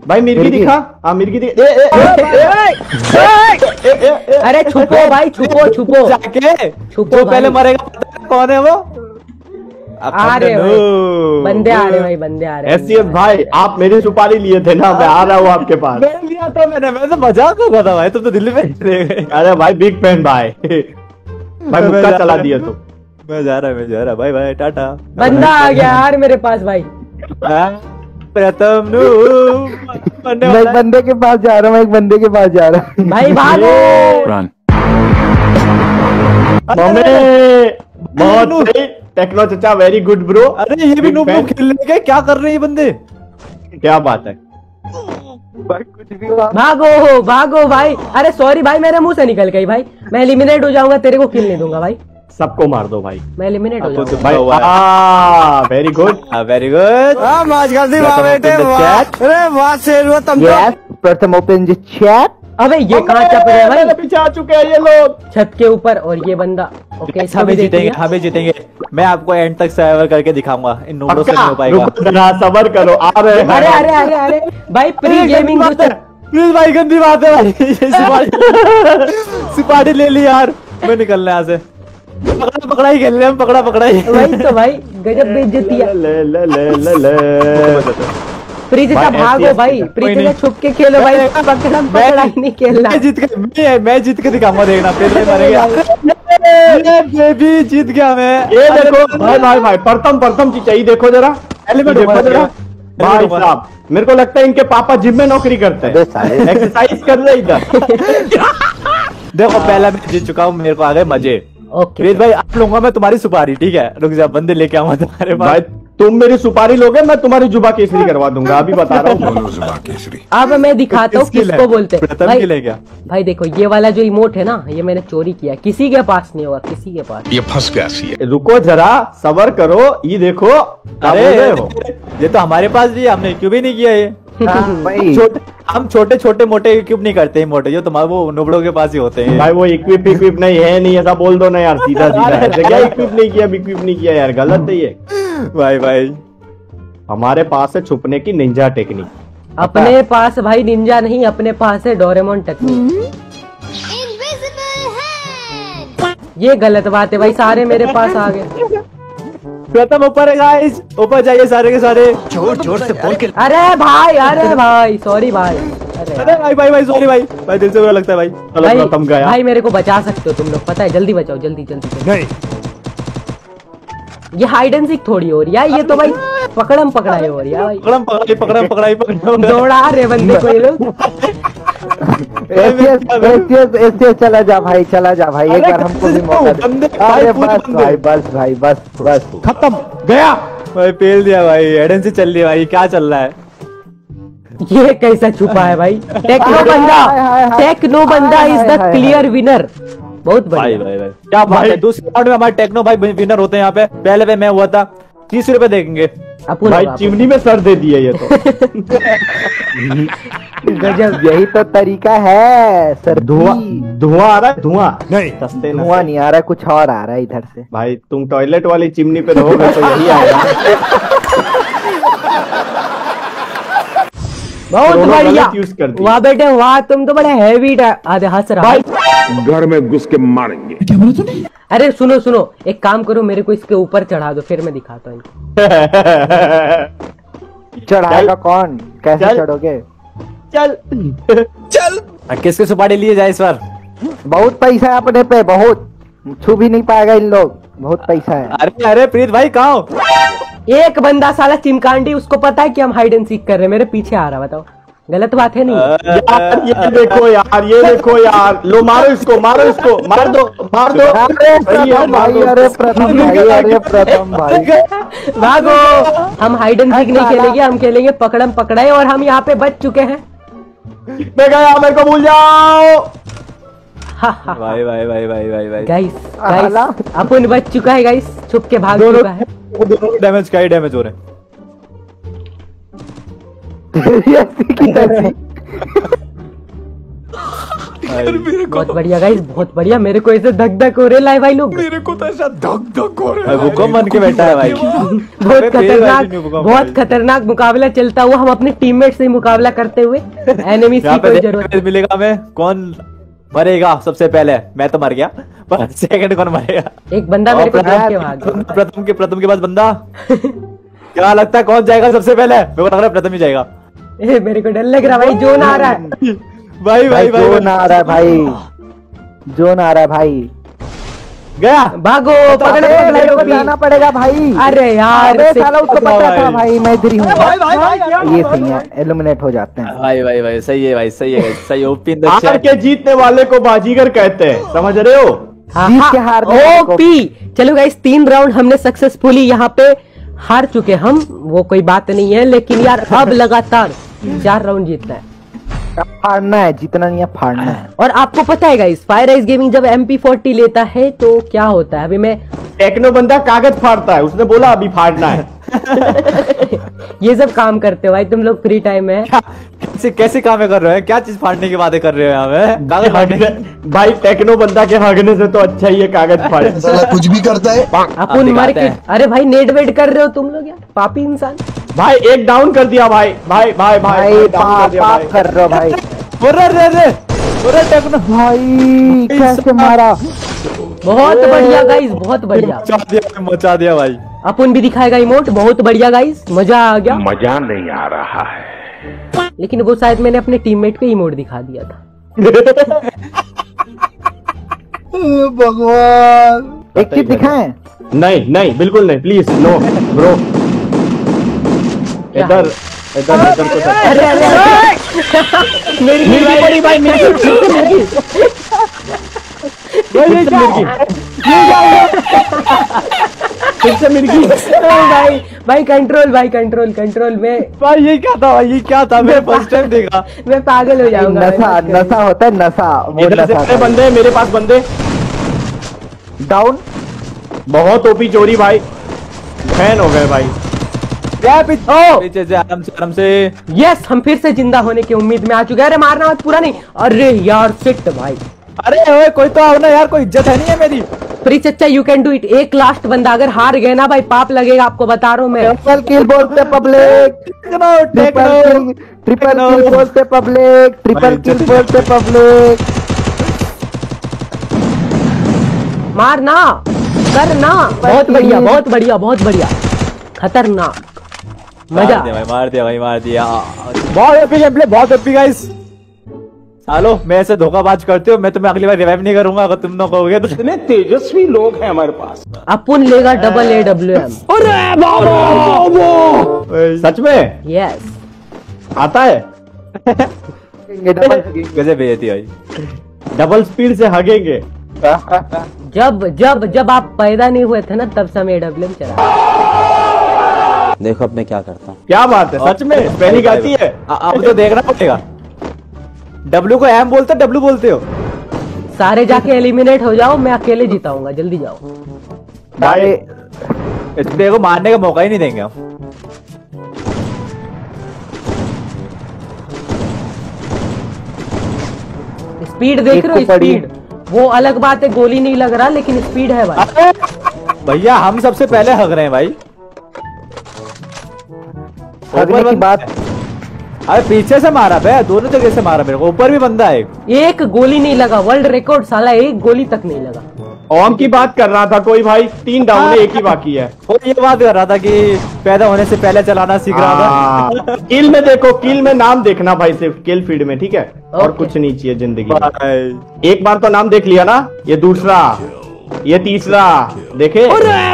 भाई मिर्गी दिखा। हाँ मिर्गी दिखा। अरे छुपो भाई, छुपो छुपो जाके छुपो, पहले मरेगा कौन है वो? आ रहे भाई, बंदे आ रहे भाई, बंदे आ रहे। एससीएफ भाई आप मेरी सुपारी लिए थे ना, मैं आ रहा हूँ आपके पास। मैं लिया था मैंने, वैसे मजाक कर रहा था भाई, तुम तो दिल्ली में रह गए। अरे भाई बिग फैन भाई। भाई मुक्का चला दिया तुम। मैं जा रहा भाई भाई टाटा। बंदा आ गया यार मेरे पास भाई। प्रथम मैं एक बंदे के पास जा रहा हूँ, एक बंदे के पास जा रहा हूँ भाई भागो। बहुत सही टेक्नो चचा, वेरी गुड ब्रो। अरे ये भी नूब खेलने के क्या कर रहे हैं ये बंदे? क्या बात है भाई, कुछ भी भागो भागो भाई। अरे सॉरी भाई, मेरे मुंह से निकल गई भाई, मैं एलिमिनेट हो जाऊंगा, तेरे को किल नहीं दूंगा भाई। सबको मार दो भाई, मैं एलिमिनेट हो जाऊंगा भाई। Very good very good. अरे वाह शेर वो तुम। प्रथम ओपन द चैट। अबे ये कहाँ चप रहे हैं भाई? पीछे आ चुके हैं ये लोग छत के ऊपर, और ये बंदा ओके हमें जीतेंगे, हमें जीतेंगे। मैं आपको एंड तक सर्वाइव करके दिखाऊंगा, इन नूबड़ों से नहीं हो पाएगा। सबर करो, आ रहे हैं। अरे अरे अरे अरे भाई प्री गेमिंग प्लीज भाई, गंदी बात है भाई। सिपाही ले ली यार, मैं निकलने यहाँ से। पकड़ा पकड़ा ही खेल रहे हम, पकड़ा पकड़ा ही। वही तो भाई, गजब बेइज्जती है। प्री चाचा भागो भाई, प्री चाचा छुप के खेलो भाई, पकड़म पकड़ा ही नहीं खेलना। मैं जीत के दिखाऊंगा, देखना पहले मरेगा। बेबी जीत गया मैं। ये देखो भाई भाई भाई, प्रथम चीचा ही देखो जरा, देखो जरा भाई साहब। मेरे को लगता है इनके पापा जिम में नौकरी करते हैं, एक्सरसाइज कर रहे इधर। देखो पहला मैं जीत चुका हूँ, मेरे को आ गए मजे। ओके भाई आप लूंगा मैं तुम्हारी सुपारी, ठीक है? रुक जा, बंदे लेके आऊंगा तुम्हारे पास। भाई तुम मेरी सुपारी लोगे, मैं तुम्हारी जुबा केसरी करवा दूंगा, अभी बता रहा हूँ। अब मैं दिखाता हूँ किसको बोलते हैं भाई। क्या भाई देखो, ये वाला जो इमोट है ना, ये मैंने चोरी किया, किसी के पास नहीं होगा, किसी के पास। ये फंस गया सी। रुको जरा, सबर करो, ये देखो। अरे ये तो हमारे पास भी है, हमने क्यों भी नहीं किया ये। हम छोटे छोटे मोटे इक्विप नहीं करते हैं, मोटे जो तुम्हारे वो नुबड़ों के पास ही होते हैं। भाई वो इक्विप नहीं है, नहीं ऐसा बोल दो ना यार, सीधा सीधा। क्या इक्विप नहीं किया यार, गलत है ये। भाई भाई हमारे पास है छुपने की निंजा टेक्निक। अपने पास भाई निंजा नहीं, अपने पास है डोरेमोन टेक्निक। ये गलत बात है भाई, सारे मेरे पास आ गए। प्रथम ऊपर है गाइस, ऊपर जाइए सारे के सारे। जोर जोर से बोल के। अरे भाई सॉरी भाई। अरे भाई सॉरी भाई दिल से बुरा लगता है भाई। प्रथम गया भाई, मेरे को बचा सकते हो तुम लोग, पता है, जल्दी बचाओ, जल्दी। नहीं ये हाइड एंड सीक थोड़ी हो रही है, ये तो भाई पकड़म पकड़ाई हो रही है भाई। पकड़म पकड़ाई दौड़ा रहे बंदे को ये लोग। ऐसे चला जा भाई, चला जा भाई, एक बार हमको भी मौका दे। अरे बस भाई, खत्म गया भाई, पेल दिया भाई, एडन से चल लिया भाई। क्या चल रहा है ये? कैसा छुपा है भाई? टेक्नो बंदा इज द क्लियर विनर। बहुत बढ़िया भाई क्या बात है। दूसरे राउंड में हमारे टेक्नो भाई विनर होते हैं यहाँ पे। पहले पे मैं हुआ था, 30 रुपए देंगे भाई। चिमनी में सर दे दिया ये तो। गजब, यही तो तरीका है सर। धुआं आ रहा है, धुआं नहीं, सस्ते धुआं नहीं आ रहा है, कुछ और आ रहा है इधर से। भाई तुम टॉयलेट वाली चिमनी पे रहोगे तो यही आएगा। बहुत बढ़िया, यूज कर दिया। वाह बेटे वाह, तुम तो बड़े हैवी आधे हंस रहा है। घर में घुस के मारेंगे। क्या बोला तूने? अरे सुनो, एक काम करो, मेरे को इसके ऊपर चढ़ा दो, फिर मैं दिखाता हूँ। चढ़ाएगा कौन? कैसे चढ़ोगे? चल किसके सुपारी लिए जाए इस बार? बहुत पैसा है अपने पे, बहुत छू भी नहीं पाएगा इन लोग, बहुत पैसा है। अरे प्रीत भाई कहाँ हो? एक बंदा साला चिमकांडी, उसको पता है कि हम हाइड एंड सीक कर रहे हैं, मेरे पीछे आ रहा, बताओ गलत बात है नहीं? यार ये देखो यार, लो मारो इसको, मार दो। अरे प्रथम भाई भागो। हम हाइड एंड सीक नहीं खेलेंगे, हम खेलेंगे पकड़म पकड़ाई, और हम यहाँ पे बच चुके हैं। मैं गया, मेरे को भूल जाओ। भाई गाइस अपन बच चुका है गाइस, छुप के भाग चुका है। दोनों डैमेज का ही डैमेज हो रहे हैं। बहुत बढ़िया गाइस, बहुत बढ़िया। मेरे को ऐसे धक धक हो रहे भाई लोग, मेरे को तो ऐसा धक धक हो रहा है। भूकंप बन के बैठा है भाई। बहुत खतरनाक, बहुत खतरनाक मुकाबला चलता हुआ, हम अपने टीममेट से मुकाबला करते हुए। एनिमी की कोई जरूरत नहीं। मिलेगा हमें, कौन मरेगा सबसे पहले? मैं तो मर गया, पर सेकंड कौन मरेगा? एक बंदा मेरे को देख के भाग गया। प्रथम के बाद बंदा। क्या लगता है कौन जाएगा सबसे पहले? मेरे को लग रहा है प्रथम ही जाएगा। मेरे को डर लग रहा भाई, जोन आ रहा है भाई भाई भाई जोन आ रहा है भाई, जोन आ रहा है भाई। गया, भागो, पकड़ो मेरे को जाना पड़ेगा भाई। अरे यार साला उसको पता था भाई, मैं इधर ही हूँ। भाई ये सही है, एलिमिनेट हो जाते हैं। भाई भाई भाई सही है भाई, सही है सही है। ओपी हार के जीतने वाले को बाजीगर कहते हैं, समझ रहे हो? जीत के हारने वाले को। ओपी। चलो गाइस, 3 राउंड हमने सक्सेसफुली यहाँ पे हार चुके हम, वो कोई बात नहीं है, लेकिन यार अब लगातार 4 राउंड जीतना है। फाड़ना है, जीतना नहीं है, फाड़ना है। और आपको पता है गाइस, फायर आइस गेमिंग जब MP40 लेता है तो क्या होता है? अभी मैं टेक्नो बंदा कागज फाड़ता है, उसने बोला अभी फाड़ना है। ये सब काम करते हो भाई तुम लोग फ्री टाइम में? कैसे काम कर रहे हैं? क्या चीज फाड़ने की बातें कर रहे हो यहाँ पे? कागज फाड़ने? भाई टेक्नो बंदा के भागने से तो अच्छा ही है कागज फाड़े। कुछ भी करता है। अपन मर के, अरे भाई नेट वेट कर रहे हो तुम लोग यार, पापी इंसान। भाई एक डाउन कर दिया भाई, भाई भाई भाई भाई डाउन कर दिया पाप भाई। कर रहे हो भाई। अरे टेक्नो भाई कैसे मारा? बहुत बढ़िया गाइस, बहुत बढ़िया। मचा दिया भाई। अपन भी दिखाएगा इमोट, बहुत बढ़िया गाइस, मजा आ गया। मजा नहीं आ रहा है। लेकिन वो शायद मैंने अपने टीममेट को इमोट दिखा दिया था। भगवान, एक चीज दिखाएं? नहीं नहीं बिल्कुल नहीं, प्लीज नो ब्रो। इधर इधर इधर को अरे अरे मिर्गी पड़ी भाई, मिर्गी फिर से मिर्गी। भाई भाई कंट्रोल, भाई कंट्रोल कंट्रोल में। भाई ये क्या था भाई, ये क्या था? मैं फर्स्ट टाइम देखा। मैं पागल हो जाऊंगा। नशा, नशा होता है नशा। वो इधर से नशा कितने बंदे हैं मेरे पास? बंदे डाउन। बहुत ओपी चोरी भाई, फैन हो गए भाई। पीछे से आराम से। यस, हम फिर से जिंदा होने की उम्मीद में आ चुके हैं। अरे मारना मत, पूरा नहीं। अरे यार सिट भाई। अरे ओए कोई तो आओ ना यार, कोई इज्जत है नहीं है मेरी। प्री चच्चा यू कैन डू इट। एक लास्ट बंदा, अगर हार गए ना भाई पाप लगेगा, आपको बता रहा हूँ मैं। ट्रिपल किल बोलते पब्लिक, ट्रिपल किल बोलते पब्लिक, ट्रिपल किल बोलते पब्लिक। मारना, करना। बहुत बढ़िया, बहुत बढ़िया, बहुत बढ़िया, खतरनाक, मजा। मार दिया भाई, मार दिया। बहुत एपिक गेम प्ले, बहुत एपिक गाइस। हेलो, मैं ऐसे धोखाबाज करते हो, मैं तुम्हें अगली बार रिवाइव नहीं करूंगा अगर तुम ना कहोगे तो। इतने तेजस्वी लोग हैं हमारे पास। अपन लेगा डबल AWM। सच में यस आता है। कैसे भेजती भाई? डबल स्पीड से हगेंगे। जब जब जब आप पैदा नहीं हुए थे ना, तब से हम AWM चला। देखो अब मैं क्या करता हूँ। क्या बात है, सच में पहली आती है। अब तो देखना पड़ेगा। डब्लू को एम बोलते, डब्लू बोलते हो? सारे जाके एलिमिनेट हो जाओ, मैं अकेले जीताऊंगा, जल्दी जाओ भाई। देखो मारने का मौका ही नहीं देंगे हम। स्पीड देख रहे हो? स्पीड वो अलग बात है, गोली नहीं लग रहा, लेकिन स्पीड है भाई। भैया हम सबसे पहले हग रहे हैं भाई। हगने की बात। अरे पीछे से मारा बे, दोनों जगह से मारा मेरे को। ऊपर भी बंदा है। एक गोली नहीं लगा, वर्ल्ड रिकॉर्ड साला, एक गोली तक नहीं लगा। ओम की बात कर रहा था कोई भाई, 3 डाउन है, एक ही बाकी है। वो ये बात कर रहा था कि पैदा होने से पहले चलाना सीख रहा था। किल में देखो, किल में नाम देखना भाई, सिर्फ किल फीड में, ठीक है? और कुछ नहीं चाहिए जिंदगी में। एक बार तो नाम देख लिया ना, ये दूसरा, ये तीसरा, देखे?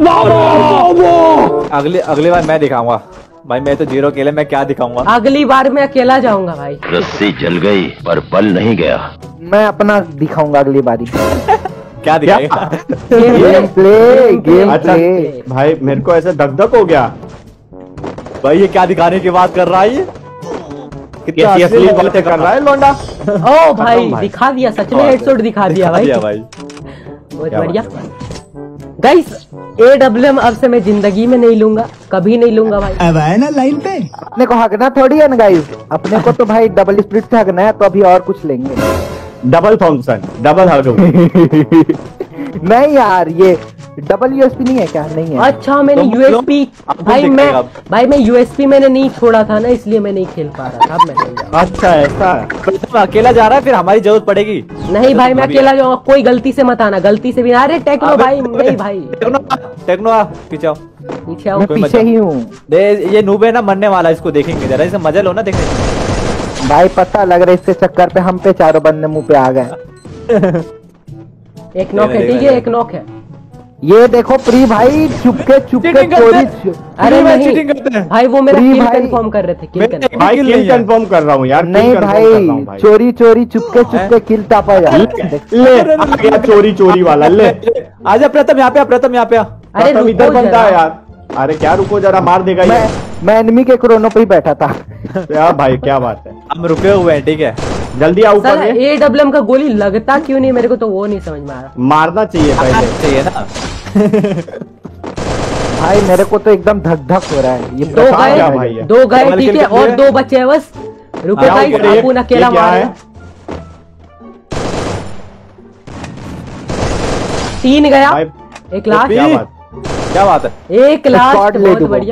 अगली बार मैं दिखाऊंगा भाई। मैं तो 0 अकेले, मैं क्या दिखाऊंगा? अगली बार मैं अकेला जाऊंगा भाई। रस्सी जल गई पर बल नहीं गया। मैं अपना दिखाऊंगा अगली बारी। क्या दिखाएगा? गेम प्ले, गेम अच्छा प्ले। भाई मेरे को ऐसा धक धक हो गया भाई। ये क्या दिखाने की बात कर रहा है? ये कैसी असली बातें कर रहा है लौंडा। ओ भाई दिखा दिया, सच में हेडशॉट दिखा दिया भाई। बहुत बढ़िया गाइस। AWM अब से मैं जिंदगी में नहीं लूंगा, कभी नहीं लूंगा भाई। अब आए ना लाइन पे। अपने को हगना थोड़ी है ना गाइस, अपने को तो भाई डबल स्प्लिट से हगना है, तो अभी और कुछ लेंगे। डबल थॉमसन, डबल हार्डो। नहीं यार, ये डबल यूएसपी नहीं है क्या? नहीं है। अच्छा मैंने यूएसपी भाई मैं यूएसपी मैंने नहीं छोड़ा था ना, इसलिए मैं नहीं खेल पा रहा था। अब मैं अच्छा ऐसा तुम अकेला जा रहा है, फिर हमारी जरूरत पड़ेगी। नहीं भाई मैं अकेला जाऊंगा, कोई गलती से मत आना, गलती से भी। अरे टेक्नो भाई नहीं भाई, टेक्नो आ पीछे आओ, पीछे आओ। मैं पीछे ही हूँ। ये नूब है ना, मरने वाला, इसको देखेंगे जरा, इसे मजा लो ना देखने। भाई पता लग रहा है इसके चक्कर पे हम पे चारों बंदे मुंह पे आ गए। एक नॉक है, ठीक है, एक नॉक है। ये देखो प्री भाई चुपके चोरी। अरे नहीं भाई, वो मेरा किल कंफर्म कर रहे थे। किल कंफर्म कर रहा हूँ यार। नहीं भाई, चोरी चुपके किल टापा यार। ले आ गया चोरी वाला। ले आजा प्रथम यहाँ पे, प्रथम यहाँ पे। अरे इधर बनता है यार। अरे क्या रुको जरा, मार देगा ये। मैं एनिमी के क्रोनो पे ही बैठा था। यार भाई क्या बात है, हम रुके हुए हैं, ठीक है जल्दी आओ ऊपर। AWM का गोली लगता क्यों नहीं मेरे को, तो वो नहीं समझ में आ रहा। मारना चाहिए पहले, चाहिए ना। भाई मेरे को तो एकदम धक धक हो रहा है। ये दो गए ठीक है, और 2 बचे हैं बस। रुको भाई, आप अकेला मार। 3 गया, एक लास्ट। क्या बात है, एक लास्ट, बहुत बढ़िया।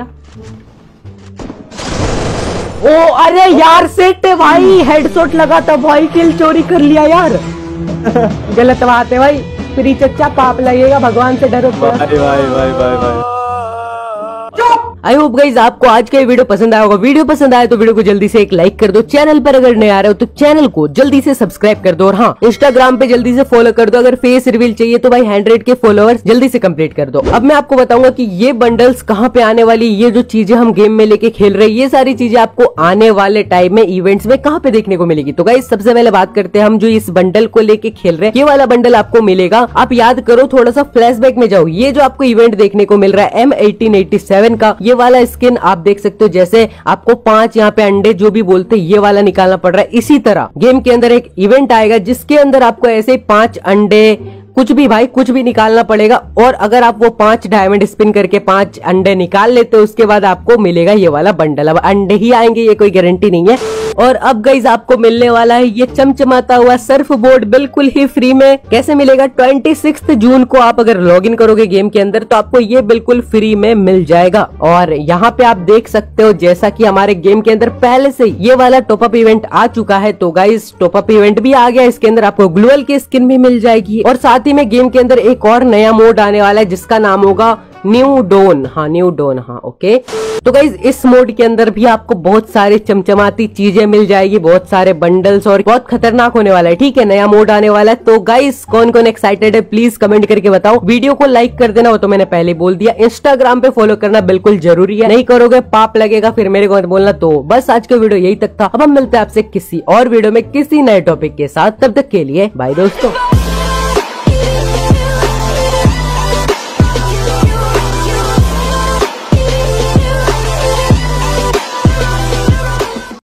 ओ अरे यार सेट है भाई, हेडशॉट लगा था भाई, किल चोरी कर लिया यार। गलत बात है भाई, प्री चच्चा पाप लगेगा, भगवान से डरो। भाई आई होप गाइज आपको आज का ये वीडियो पसंद आया होगा। वीडियो पसंद आया तो वीडियो को जल्दी से एक लाइक कर दो। चैनल पर अगर नए आ रहे हो तो चैनल को जल्दी से सब्सक्राइब कर दो। और हाँ, इंस्टाग्राम पे जल्दी से फॉलो कर दो। अगर फेस रिवील चाहिए तो भाई 100 के फॉलोअर्स जल्दी से कंप्लीट कर दो। अब मैं आपको बताऊंगा कि ये बंडल्स कहाँ पे आने वाली, ये जो चीजें हम गेम में लेके खेल रहे हैं, ये सारी चीजें आपको आने वाले टाइम में इवेंट्स में कहाँ पे देखने को मिलेगी। तो गाइज सबसे पहले बात करते हैं हम जो इस बंडल को लेके खेल रहे हैं, ये वाला बंडल आपको मिलेगा। आप याद करो, थोड़ा सा फ्लैशबैक में जाओ। ये जो आपको इवेंट देखने को मिल रहा है M1887 का, ये वाला स्किन आप देख सकते हो। जैसे आपको 5 यहाँ पे अंडे जो भी बोलते हैं, ये वाला निकालना पड़ रहा है। इसी तरह गेम के अंदर एक इवेंट आएगा जिसके अंदर आपको ऐसे 5 अंडे, कुछ भी भाई कुछ भी निकालना पड़ेगा। और अगर आप वो 5 डायमंड स्पिन करके 5 अंडे निकाल लेते हो, उसके बाद आपको मिलेगा ये वाला बंडल। अब अंडे ही आएंगे, ये कोई गारंटी नहीं है। और अब गाइज आपको मिलने वाला है ये चमचमाता हुआ सर्फ बोर्ड, बिल्कुल ही फ्री में। कैसे मिलेगा? 26 जून को आप अगर लॉगिन करोगे गेम के अंदर तो आपको ये बिल्कुल फ्री में मिल जाएगा। और यहाँ पे आप देख सकते हो, जैसा कि हमारे गेम के अंदर पहले से ये वाला टॉपअप इवेंट आ चुका है, तो गाइज टॉपअप इवेंट भी आ गया। इसके अंदर आपको ग्लूअल की स्किन भी मिल जाएगी। और साथ ही में गेम के अंदर एक और नया मोड आने वाला है जिसका नाम होगा न्यू डॉन। हाँ न्यू डॉन, हाँ ओके। तो गाइज इस मोड के अंदर भी आपको बहुत सारी चमचमाती चीजें मिल जाएगी, बहुत सारे बंडल्स, और बहुत खतरनाक होने वाला है। ठीक है, नया मोड आने वाला है। तो गाइज कौन कौन एक्साइटेड है प्लीज कमेंट करके बताओ। वीडियो को लाइक कर देना, वो तो मैंने पहले बोल दिया। इंस्टाग्राम पे फॉलो करना बिल्कुल जरूरी है, नहीं करोगे पाप लगेगा फिर मेरे को बोलना। तो बस आज का वीडियो यही तक था। अब हम मिलते हैं आपसे किसी और वीडियो में किसी नए टॉपिक के साथ। तब तक के लिए बाय दोस्तों।